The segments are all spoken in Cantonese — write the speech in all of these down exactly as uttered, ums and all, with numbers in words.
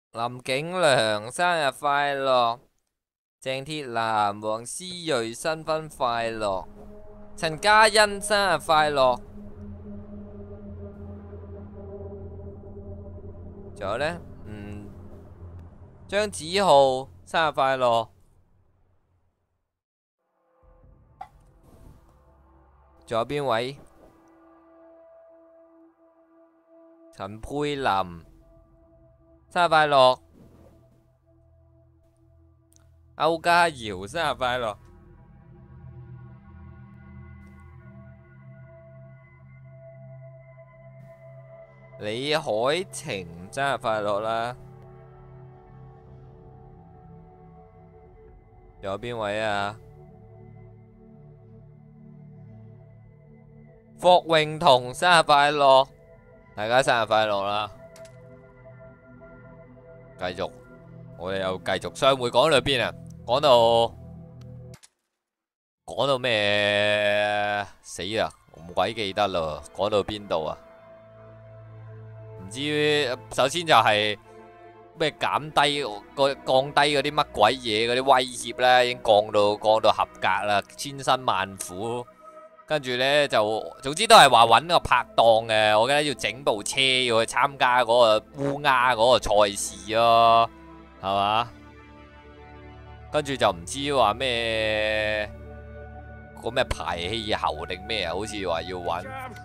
林景良生日快樂，鄭鐵男、黃思睿新婚快樂，陳嘉欣生日快樂，仲有呢？嗯，張子浩生日快樂，仲有邊位？陳佩琳生日快樂，歐家瑤生日快樂，李海晴生日快樂啦！仲有邊位啊？霍永彤生日快樂，大家生日快樂啦！繼續，我哋又繼續。上回講到邊啊？講到講到咩？死啦！唔鬼記得啦。講到邊度啊？唔知，首先就係咩減低個降低嗰啲乜鬼嘢嗰啲威脅咧，已經降到降到合格啦，千辛萬苦。跟住呢，就總之都係話揾個拍檔嘅，我記得要整部車要去參加嗰個烏鴉嗰個賽事咯，係嘛？跟住就唔知話咩個咩排氣喉定咩啊？好似話要揾，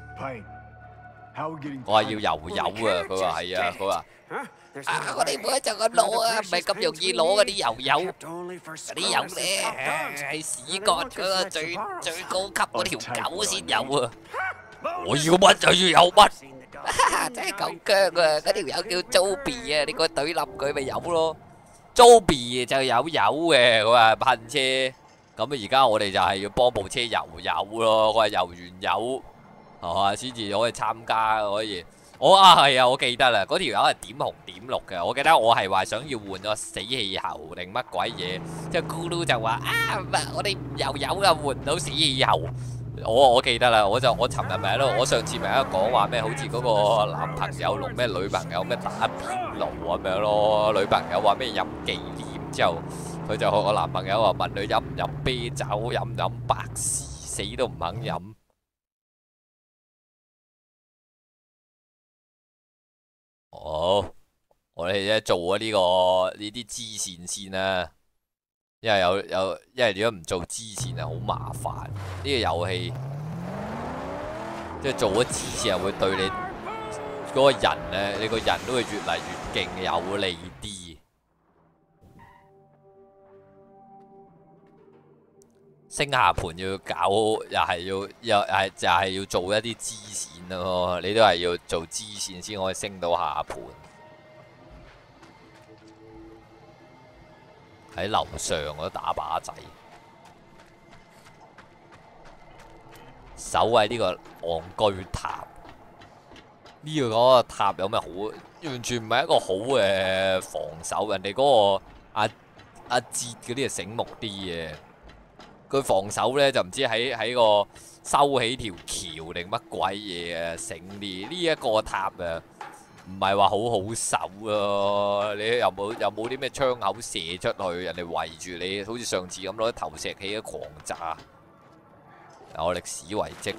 我話要油油啊！佢話係啊，佢話啊，我哋每一陣咁攞啊，唔係咁容易攞嗰啲油油，嗰啲油咧係屎角嗰個最最高級嗰條狗先有啊！我要乜就要有乜，真係夠僵啊！嗰條友叫 Joby 啊，你個懟冧佢咪有咯 ？Joby 就有油嘅，佢話噴車，咁啊而家我哋就係要幫部車油油咯，佢話油完油係嘛先至可以參加可以。我啊係啊，我記得啦，嗰條友係點紅點綠嘅。我記得我係話想要換個死氣喉定乜鬼嘢，即係咕嚕就話啊唔係，我哋又有啊換唔到死氣喉。我我記得啦，我就我尋日咪喺度，我上次咪喺度講話咩，好似嗰個男朋友同咩女朋友咩打邊爐咁樣咯，女朋友話咩飲忌廉之後，佢就個男朋友話問佢飲唔飲啤酒，飲唔飲百事，死都唔肯飲。好，我哋咧做咗呢個呢啲支線先啦，因為有有，因為如果唔做支線係好麻煩。呢個遊戲即係做咗支線，會對你嗰個人咧，你個人都會越嚟越勁，有利啲。升下盤要搞，又係要又係就係要做一啲支線咯，你都係要做支線先可以升到下盤。喺樓上嗰度打靶仔，守衛呢個戇居塔。呢個嗰個塔有咩好？完全唔係一個好嘅防守。人哋嗰個阿阿哲嗰啲係醒目啲嘅。佢防守咧就唔知喺喺個收起條橋定乜鬼嘢啊，醒啲。呢一個塔啊，唔係話好好守咯。你又冇又冇啲咩槍口射出去，人哋圍住你，好似上次咁攞啲投石器嘅狂炸，有歷史遺跡。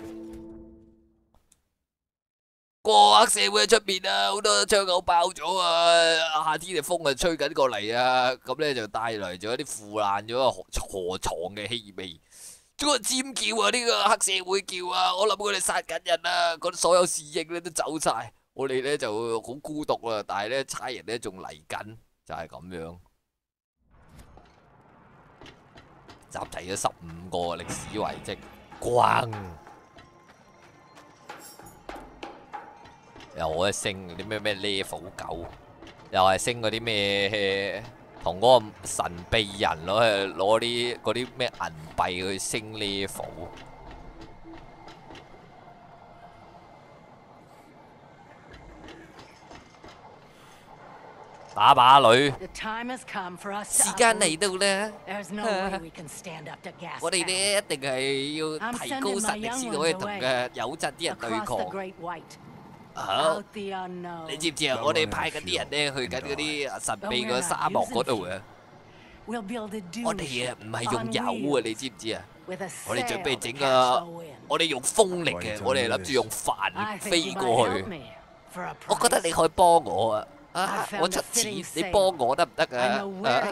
個黑社會喺出面啊，好多槍口爆咗啊！夏天嘅風啊吹緊過嚟啊，咁咧就帶嚟咗一啲腐爛咗個河床嘅氣味。嗰個尖叫啊！呢個黑社會叫啊！我諗佢哋殺緊人啊！嗰啲所有侍應咧都走晒，我哋咧就好孤獨啊！但係咧差人咧仲嚟緊，就係咁樣。集齊咗十五個歷史遺跡，咣！又可以升啲咩咩 level 九，又係升嗰啲咩同嗰個神秘人攞去攞啲嗰啲咩銀幣去升 level。打靶女，時間嚟到啦！我哋呢一定係要提高實力先可以同嘅有陣啲人對抗。 好，你知唔知啊？我哋派緊啲人咧去緊嗰啲神秘嘅沙漠嗰度啊！我哋啊唔係用油啊，你知唔知啊？我哋準備整個，我哋用風力嘅，我哋諗住用帆飛過去。我覺得你可以幫我啊！啊，我出錢，你幫我得唔得啊？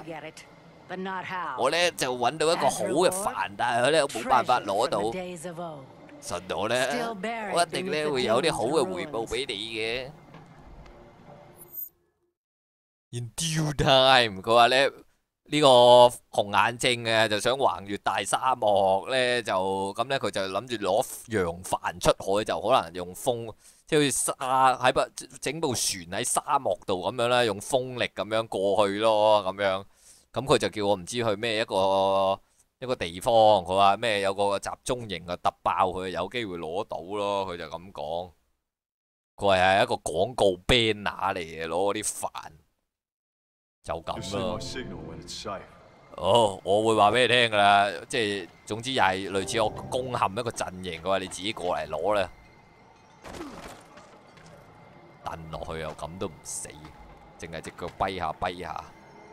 我咧就揾到一個好嘅帆，但係佢咧冇辦法攞到。信我咧，我一定咧會有啲好嘅回報俾你嘅。In due time，佢話咧呢個紅眼症嘅就想橫越大沙漠咧，就咁咧佢就諗住攞洋帆出海，就可能用風，即係好似沙喺部整部船喺沙漠度咁樣啦，用風力咁樣過去咯，咁樣。咁佢就叫我唔知去咩一個。一個地方，佢話咩有個集中營啊，揼爆佢有機會攞到咯，佢就咁講。佢話係一個廣告 banner 嚟嘅，攞啲帆就咁咯。哦，我會話俾你聽㗎啦，即係總之又係類似我攻陷一個陣營，佢話你自己過嚟攞啦。蹬落去又咁都唔死，淨係隻腳跛下跛下。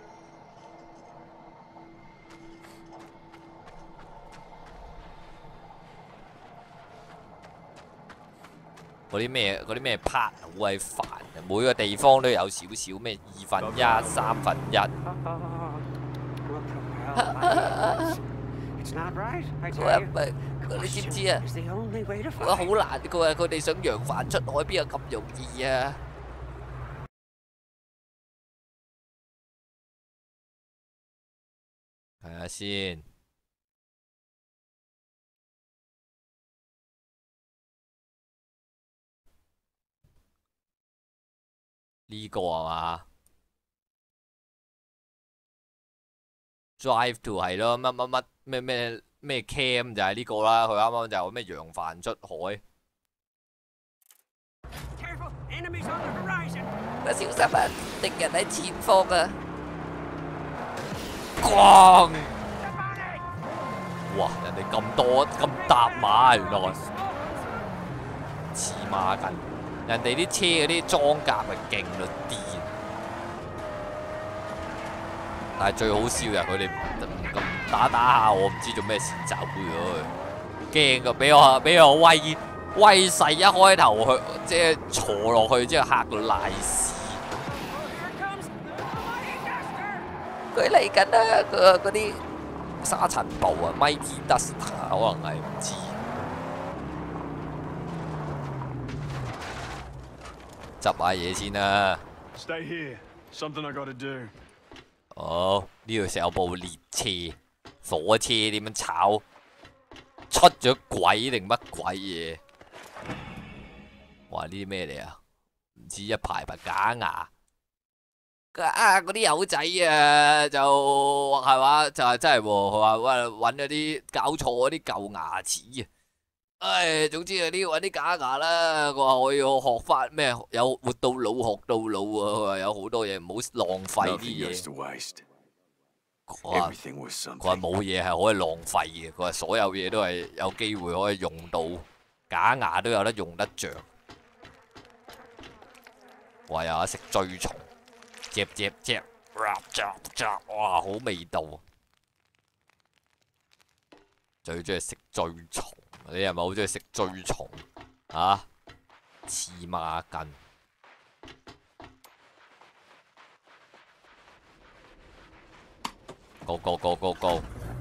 嗰啲咩嗰啲咩 part 好鬼煩嘅，每個地方都有少少咩二分一、三分一。喂，咪你知唔知啊？我話好難，佢話佢哋想揚帆出海，邊有咁容易啊？睇下先。呢個係嘛 ？Drive to 係咯，乜乜乜咩咩咩 cam 就係呢個啦。佢啱啱就咩揚帆出海。小心啊！敵人喺前方啊！咣！哇！人哋咁多咁搭馬，原來黐孖筋。人哋啲車嗰啲裝甲係勁到癲，但係最好笑就係佢哋咁打打下，我唔知做咩事走咗，驚㗎！俾我俾我威威勢一開頭去，即係坐落去之後嚇到賴屎。佢嚟緊啦！佢嗰啲沙塵暴啊 ，Mighty Duster 可能係唔知。執下嘢先啦。哦，呢度成有部列車、火車點樣炒？出咗軌定乜鬼嘢？哇！呢啲咩嚟啊？唔知一排排假牙。啊！嗰啲友仔啊，就係話就係真係喎，佢話喂揾嗰啲搞錯嗰啲舊牙齒啊。唉，總之係啲揾啲假牙啦。佢話我要學翻咩？有活到老學到老啊！佢話有好多嘢唔好浪費啲嘢。佢話佢話冇嘢係可以浪費嘅。佢話所有嘢都係有機會可以用到，假牙都有得用得着。話有得食追蟲，嚼嚼嚼，嚼嚼，哇，好味道。最中意食追蟲。你係咪好中意食追蟲啊？黐孖筋！go go go go go！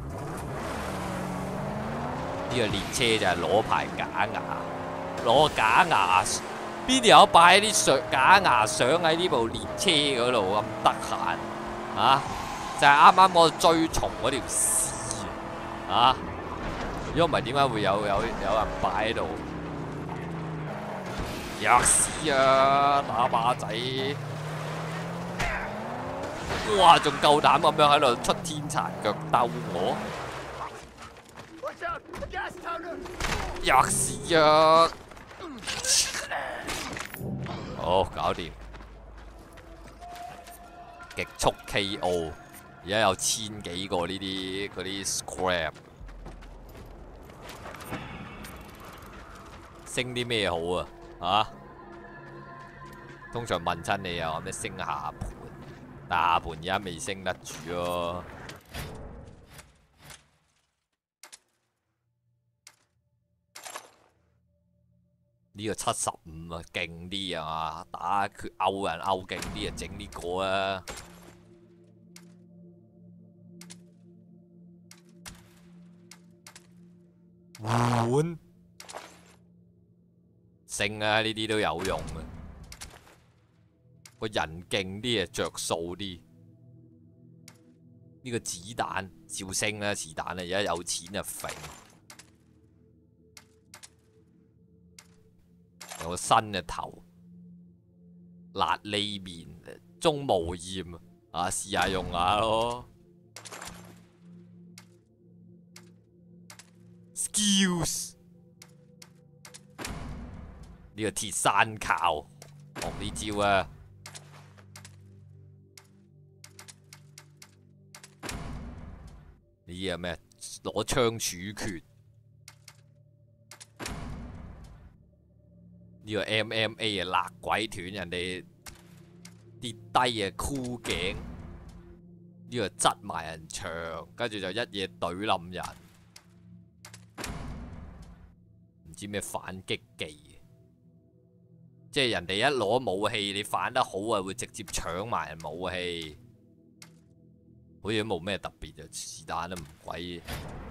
呢個列車就係攞排假牙，攞假牙，邊度有擺啲相假牙相喺呢部列車嗰度咁得閒啊？就係啱啱我追蟲嗰條絲啊！如果唔係點解會有有有人擺喺度？吔屎啊！打靶仔！哇！仲夠膽咁樣喺度出天殘腳兜我！吔屎啊！好，搞掂！極速 K O， 而家有千幾個呢啲嗰啲 scrap。升啲咩好啊？啊！ 通常問親你又話咩升下盤，但下盤而家未升得住咯。呢個七十五啊，勁啲啊嘛！打佢勾人勾勁啲啊，整呢個啊！換升啊！呢啲都有用嘅，個人勁啲啊，着數啲。呢個子彈照升啦，子彈啊！而家有錢就揈。有個新嘅頭，辣痢面，中無厭啊！試下用下咯。Skills 呢個鐵山靠學呢招啊！呢啲係咩？攞槍處決。呢個 M M A 啊，勒鬼斷人哋跌低啊，箍頸。呢個執埋人牆，跟住就一嘢懟冧人。唔知咩反擊技，即係人哋一攞武器，你反得好啊，會直接搶埋人武器。好似都冇咩特別啊，是但都唔鬼。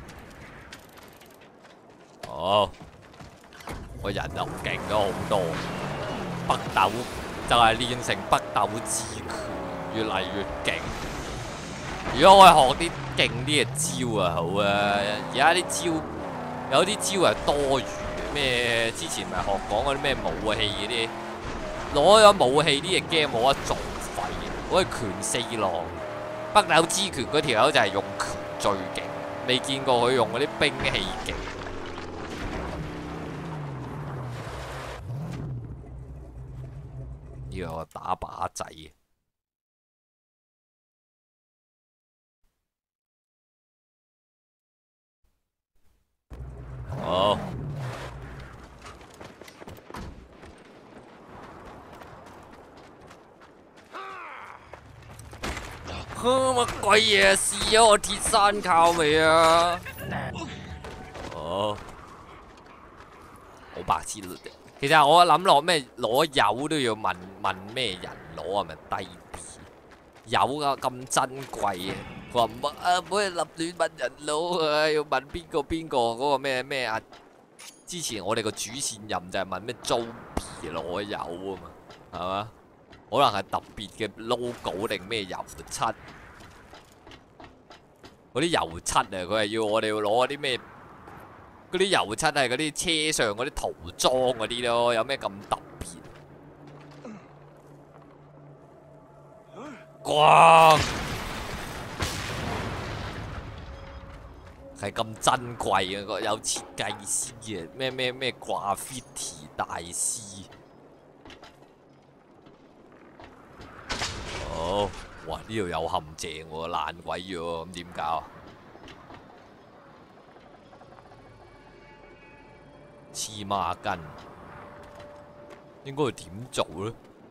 哦。個人就勁咗好多，北斗就係練成北斗之拳，越嚟越勁。如果我係學啲勁啲嘅招啊，好啊！而家啲招有啲招係多餘嘅，咩之前咪學講嗰啲咩武器嗰啲，攞咗武器啲嘢 game 冇得做廢嘅，好似拳四郎，北斗之拳嗰條友就係用拳最勁，未見過佢用嗰啲兵器勁。呢個打靶仔，好，呵乜鬼嘢？試咗我鐵山靠未啊？哦，好白痴咯！其實我諗落咩攞油都要問問咩人攞，係咪低 B？ 油啊咁珍貴啊！佢話唔啊，唔可以立亂問人攞啊，要問邊個邊個嗰個咩咩啊？之前我哋個主線任就係問咩租 B 攞油啊嘛，係嘛？可能係特別嘅 logo 定咩油漆？嗰啲油漆啊，佢係要我哋要攞啲咩？嗰啲油漆係嗰啲車上嗰啲塗裝嗰啲咯，有咩咁特別？咣！係咁珍貴啊！有設計師啊，咩咩咩 graffiti 大師。哦，哇！呢度有陷阱喎，爛鬼咗喎，咁點搞啊？黐孖筋，應該要點做咧？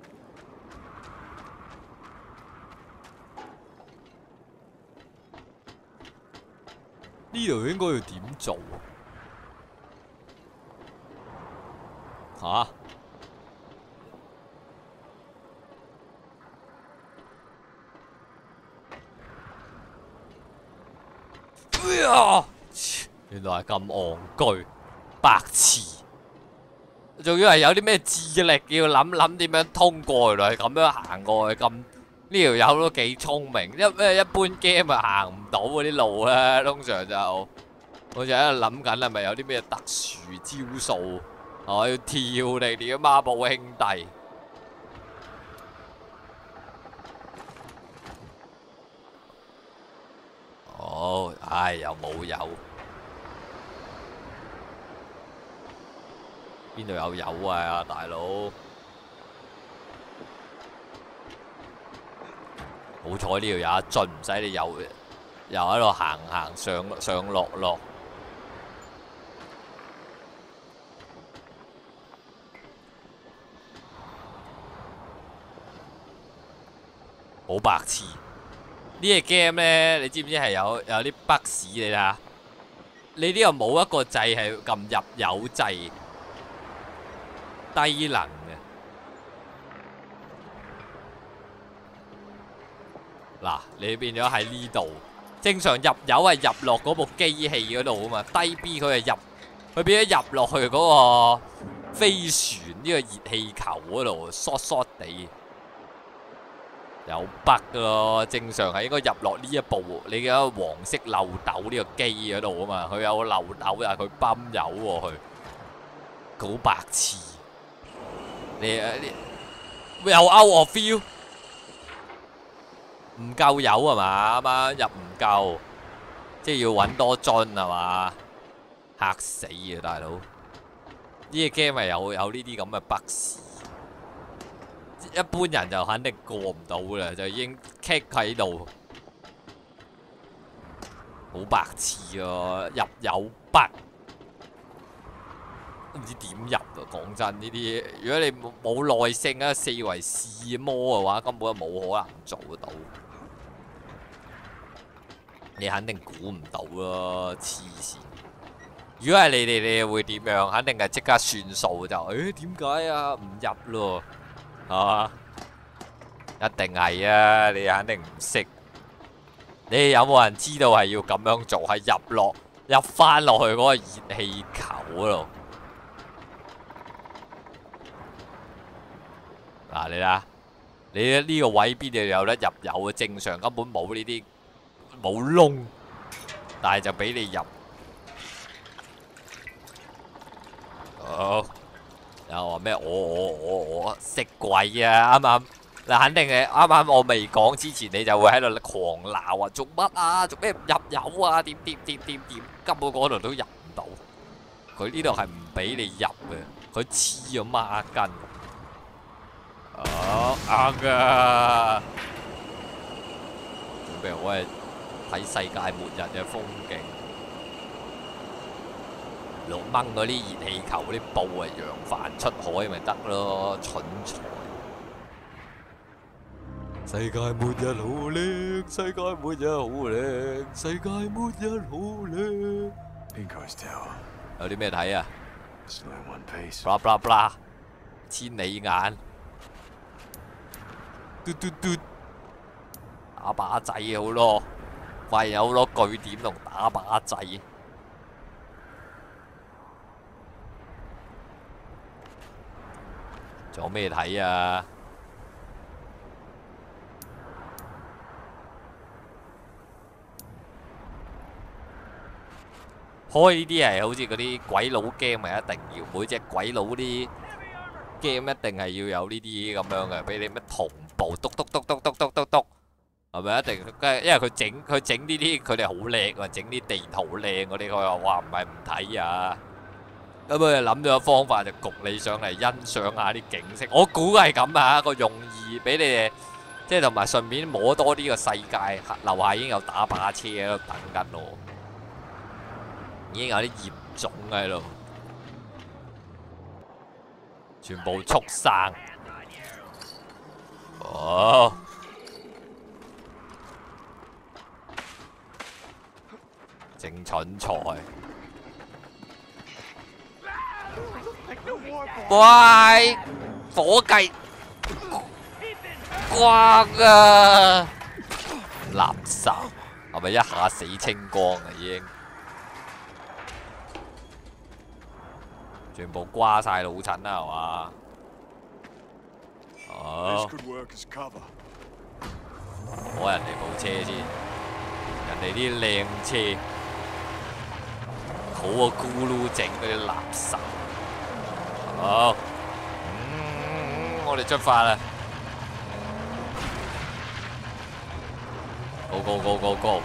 呢度應該要點做啊？嚇！哎呀！原來係咁戇居。白痴，仲要係有啲咩智力要諗諗點樣通過，原來係咁樣行過去，咁呢條友都幾聰明，一咩一般 game 啊行唔到嗰啲路咧，通常就我就喺度諗緊係咪有啲咩特殊招數，我要跳定點孖寶兄弟。哦，唉，又冇油。邊度有油啊，大佬？好彩呢度有一樽，唔使你又又喺度行行上上落落。 好白痴。呢個 game 咧，你知唔知係有有啲 bug 屎你睇下？你呢個冇一個掣係撳入油掣，低能嘅。嗱，你變咗喺呢度，正常入油係入落嗰部機器嗰度啊嘛，低 B 佢係入，佢變咗入落去嗰個飛船呢個熱氣球嗰度，short short 地。有 bug 咯，正常係應該入落呢一步，你嘅黃色漏斗呢個機嗰度啊嘛，佢有漏斗啊，佢泵油喎佢，好白痴。你你又 out of feel， 唔夠油係嘛？啱啱入唔夠，即係要揾多樽係嘛？嚇死啊大佬！呢個 game 係有有呢啲咁嘅 bug。一般人就肯定過唔到啦，就已經 kick 喺度，好白痴喎！入有 bug， 都唔知點入啊！講真，呢啲如果你冇耐性啊，四圍試摸嘅話，根本冇可能做到。你肯定估唔到咯，黐線！如果係你哋，你會點樣？肯定係即刻算數就，誒點解啊？唔入咯！係嘛？一定係啊！你肯定唔識。你哋有冇人知道係要咁樣做？係入落入翻落去嗰個熱氣球嗰度。嗱，你睇，你呢個位邊度有得入油嘅？正常根本冇呢啲冇窿，但係就俾你入。好。又話咩？我我我我識鬼啊！啱啱嗱，肯定係啱啱我未講之前，你就會喺度狂鬧啊！做乜啊？做咩唔入油啊？點點點點點，根本嗰度都入唔到。佢呢度係唔俾你入嘅，佢黐咗孖筋。哦，啱啊！準備好係睇世界末日嘅風景。六掹嗰啲熱氣球嗰啲布啊，揚帆出海咪得咯，蠢材！世界末日好靚，世界末日好靚，世界末日好靚。有啲咩睇啊 ？blah blah blah， 千里眼，嘟嘟嘟，打靶仔好咯，發現有好多據點同打靶仔。仲有咩睇啊？開呢啲係好似嗰啲鬼佬 game 係一定要，每隻鬼佬啲 game 一定係要有呢啲咁樣嘅，俾你咩同步篤篤篤篤篤篤篤篤，係咪一定？因為佢整佢整呢啲，佢哋好叻啊，整啲地圖靚嗰啲，佢話哇唔係唔睇啊！咁佢就諗咗個方法，就焗你上嚟欣賞下啲景色。我估係咁啊，個用意俾你哋，即係同埋順便摸多啲個世界。樓下已經有打靶車喺度等緊我，已經有啲葉種喺度，全部畜生。哦，正蠢材。喂，火計光啊！垃圾係咪一下死清光啊？已經全部瓜晒老襯啦，係嘛？哦，攞人哋部車先，人哋啲靚車，好啊咕嚕整嗰啲垃圾。好，嗯，我哋出發啦 ！Go go go go go！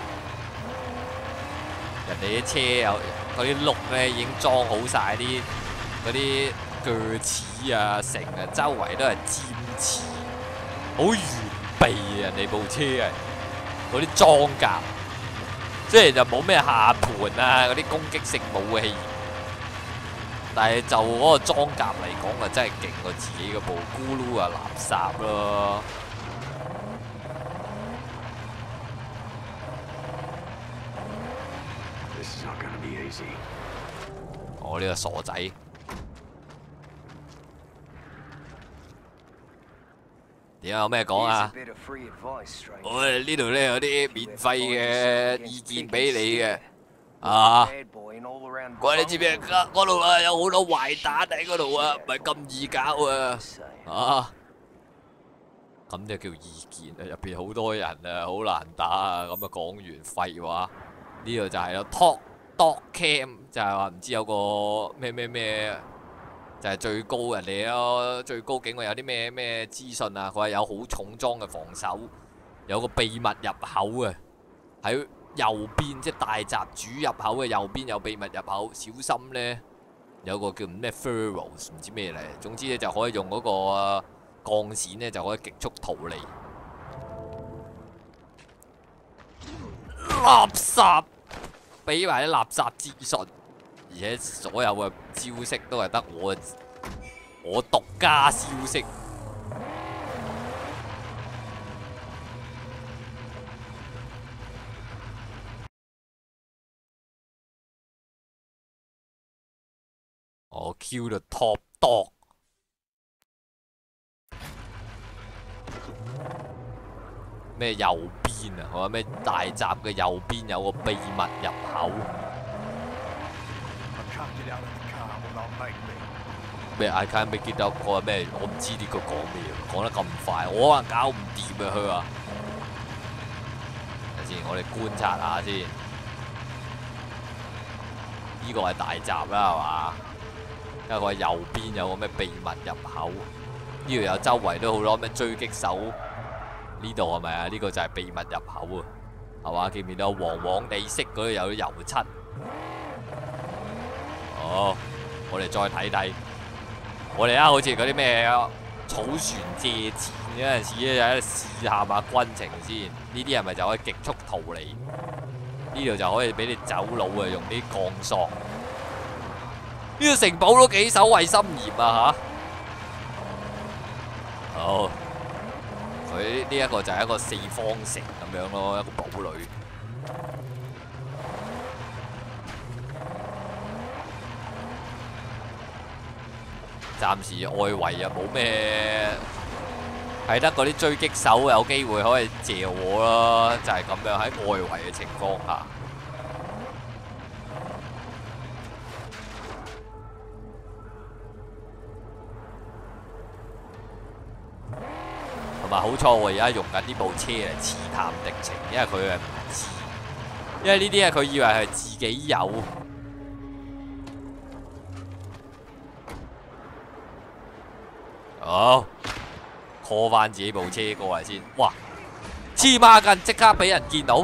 人哋啲車有嗰啲轆咧，已經裝好晒啲嗰啲鋸齒啊，成啊，周圍都係尖刺，好完備啊！人哋部車係嗰啲裝甲，雖然就冇咩下盤啊，嗰啲攻擊性武器。但係就嗰個裝甲嚟講啊，真係勁過自己嗰部咕嚕啊垃圾咯！ 我呢個傻仔，點解有咩講啊？我哋呢度咧有啲免費嘅意見俾你嘅，啊！喂，你知唔知嗰度啊有好多壞蛋喺嗰度啊，唔係咁易搞啊！啊！咁就叫意見啊，入邊好多人啊，好難打啊！咁啊講完廢話，呢度就係咯 ，Talk Dog Cam 就係話唔知有個咩咩咩，就係最高人哋咯，最高警衛有啲咩咩資訊啊？佢話有好重裝嘅防守，有個秘密入口啊，喺右邊即係大閘主入口嘅右邊有秘密入口，小心呢，有個叫咩 Furrows 唔知咩嚟，總之咧就可以用嗰、個。鋼線呢就可以極速逃離。垃圾，俾埋啲垃圾資訊，而且所有嘅招式都係得我我獨家消息。我 kill the top dog。咩右邊啊？我話咩大閘嘅右邊有個秘密入口。咩 I can't make it out？ 佢話咩？我唔知呢個講咩，講得咁快，我可能搞唔掂啊！佢話。等先，我哋觀察下先。呢個係大閘啦，係嘛？因為佢話右邊有個咩秘密入口，呢度有周圍都好多咩狙擊手。呢度係咪啊？呢、這個就係秘密入口啊，係嘛？見唔見到黃黃地色嗰度有油漆？哦，我哋再睇睇，我哋啊好似嗰啲咩草船借箭嗰陣時咧，喺度試下下軍情先。呢啲係咪就可以極速逃離？呢度就可以俾你走佬啊！用啲鋼索。呢、這個城堡都幾守衞森嚴啊嚇！好。佢呢一個就係一個四方城咁樣咯，一個堡壘。暫時外圍又冇咩，係得嗰啲狙擊手有機會可以借我咯，就係咁樣喺外圍嘅情況下。同埋好彩我而家用緊呢部車嚟刺探敵情，因為佢係唔知，因為呢啲嘢佢以為係自己有。好 ，call 翻自己部車過嚟先。哇！黐孖筋，即刻俾人見到，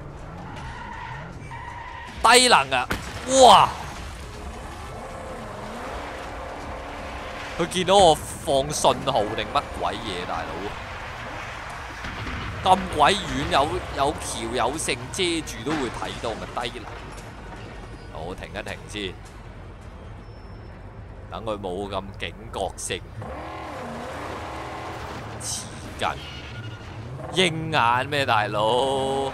低能啊！哇！佢見到我放信號定乜鬼嘢，大佬？咁鬼遠，有有橋有剩遮住都會睇到，咪低能？我停一停先，等佢冇咁警覺性。黐筋，鷹眼咩大佬？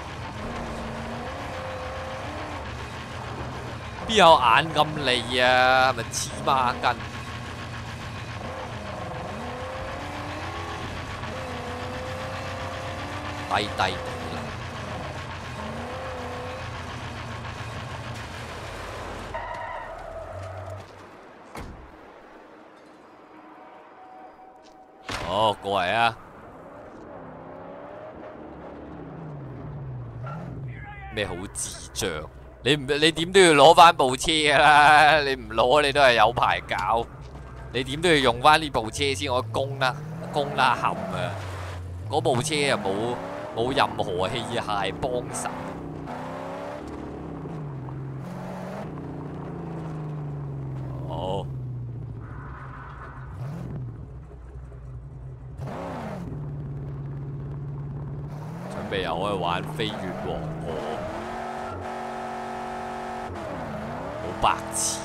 邊有眼咁利啊？咪黐孖筋！低低地啦。哦，過嚟啊！咩好智障？你唔你點都要攞翻部車㗎啦！你唔攞你都係有排搞。你點都要用翻呢部車先可以攻啦，攻啦冚啊！嗰部車又冇冇任何器械幫手。好。準備又可以玩飛越黃河，好白痴。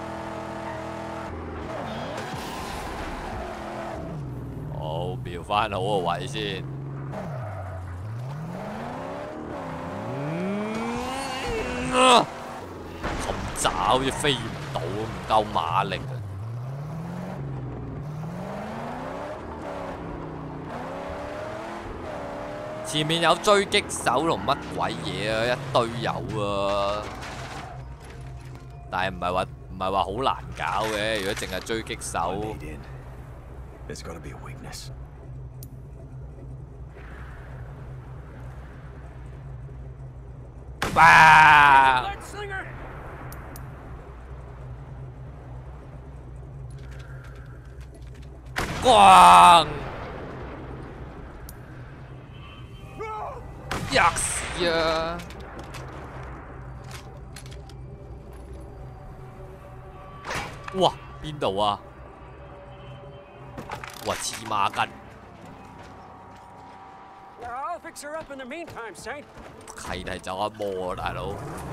好，瞄翻好個位先。嗯啊好似飛唔到，唔夠馬力啊！前面有追擊手同乜鬼嘢啊，一堆有啊！但係唔係話唔係話好難搞嘅，如果淨係追擊手。哇！咣！吔屎啊！哇！邊度啊？哇！黐孖筋！係係走一魔啊，大佬！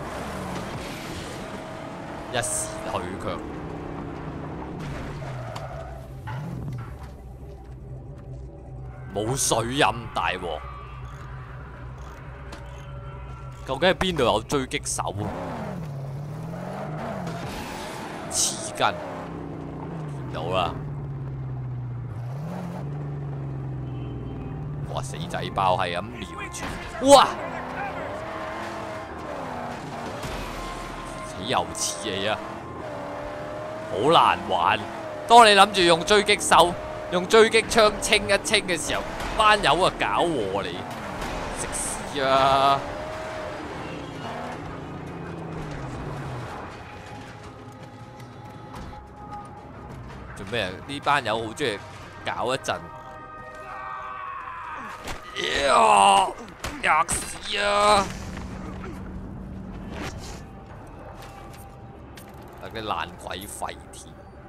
一時退卻。冇水飲，大鑊！究竟係邊度有追擊手啊？黐筋，見到啦！哇！死仔包係咁瞄住，哇！死又似你啊！好難玩。當你諗住用追擊手、用追擊槍清一清嘅時候，班友啊搞禍你，食屎啊！做咩啊？呢班友好中意搞一陣。呀！吔屎啊！等啲爛鬼廢鐵。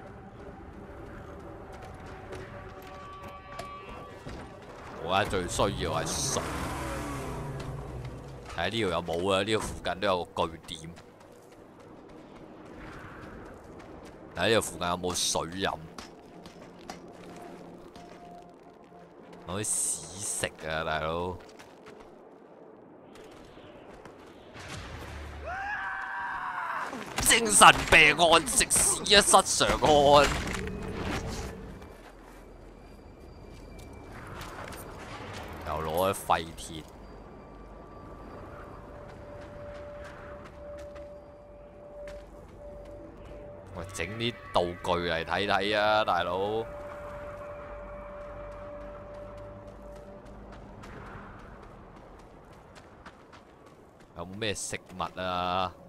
我而家最需要係水。睇下呢度有冇啊？呢度附近都有個據點。睇下呢度附近有冇水飲。我啲屎食啊，大佬！精神病案食屎啊，失常案！又攞啲廢鐵。喂，整啲道具嚟睇睇啊，大佬！有冇咩食物啊？